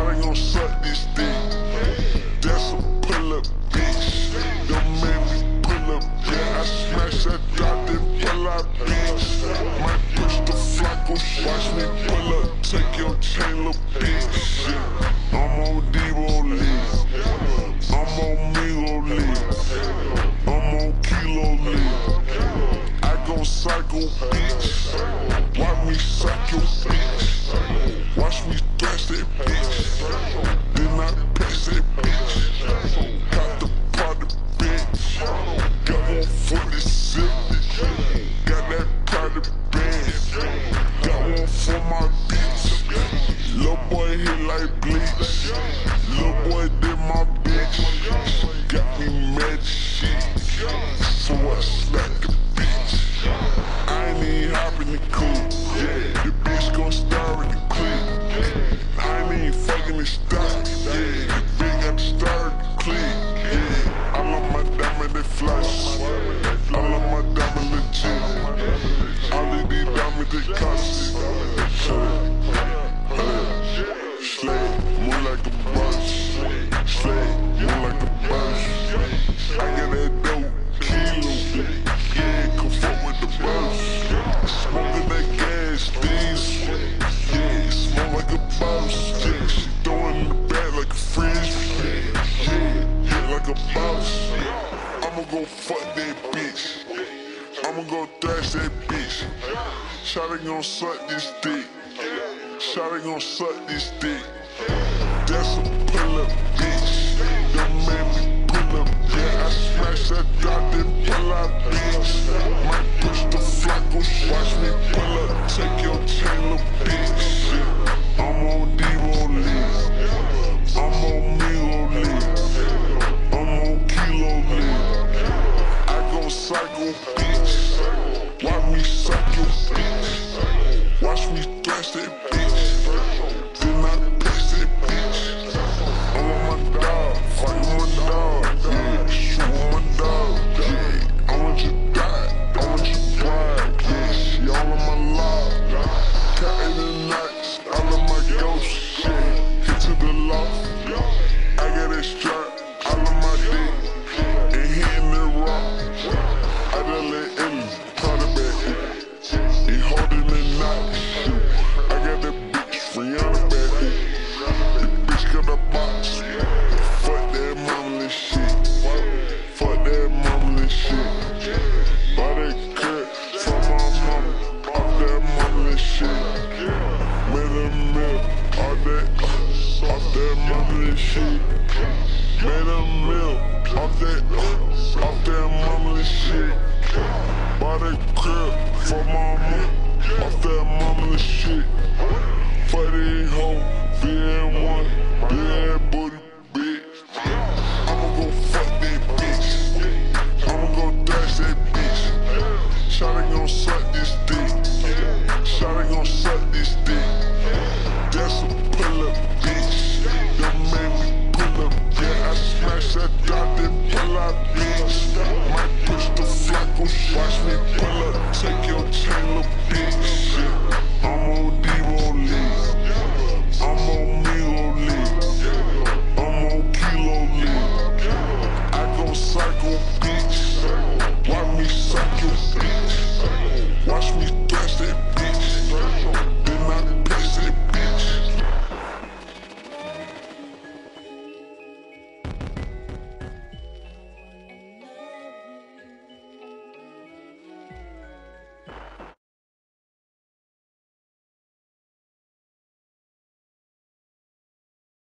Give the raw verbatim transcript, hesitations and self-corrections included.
Shawty gon' suck this dick. That's a pull-up bitch. Don't make me pull up, yeah. I smash that dot, then pull out, bitch. Might push the flock, go watch me pull up. Take your chain, little bitch. I'm on Devo league. I'm on Migo league. I'm on Kilo league. I go psycho, bitch. Watch me suck your bitch. Watch me thrash that bitch. Then I pass that bitch. Got the party, bitch. Got one forty-six. Got that party band. Got one for my bitch. Lil' boy hit like bleach. Lil' boy did my bitch. Got me mad shit. So I slack the bitch. I ain't even hop in the coupe. Yeah, the bitch gon' star in the clip. I ain't even fucking the stock. Yeah, the bitch got the star in the clip. Yeah, I love my diamond, they flash. I love my diamond legit. All of these diamonds, they cost. Slay, move like a boss. Slay, move like a boss. I get that dope, kilo. Yeah, come fuck with the boss. Smoking that gas, these. Yeah, smoke like a boss. Yeah, she throwing the bag like a fridge. Yeah, yeah, like a boss. I'ma go fuck that bitch. I'ma go thrash that bitch. Shawty gon' suck this dick. Shawty gon' suck this dick. That's a pull-up bitch. Don't make me pull up, yeah. I smash that dot, then pull out, bitch. Might push the flock, go watch me pull up. Take your chain, little bitch. I'm on Devo league. I'm on Migo league. I'm on Kilo league. I go psycho, bitch. Watch me suck your bitch. Watch me thrash that bitch. Then I pass that bitch. I want my dog, fight with my dog. Yeah, shoot with my dog. Yeah, I want you to die, I want you to ride. Yeah, she all on my love. Counting the nights, all of my ghost shit. Hit to the loft. I got that strap, all of my dick. And hitting the rock. I done let in, caught it back. He holding the knife. I got that bitch free on the back. The bitch got a box. Fuck that mama shit. Fuck that mama shit. Buy that cut from my mama. Off that mama shit. Made a meal. Off that, off that mama shit. Made a meal. Off that, off that mama shit. Buy that cut from my mama. Off that mama shit. Fuck these hoes, V N one.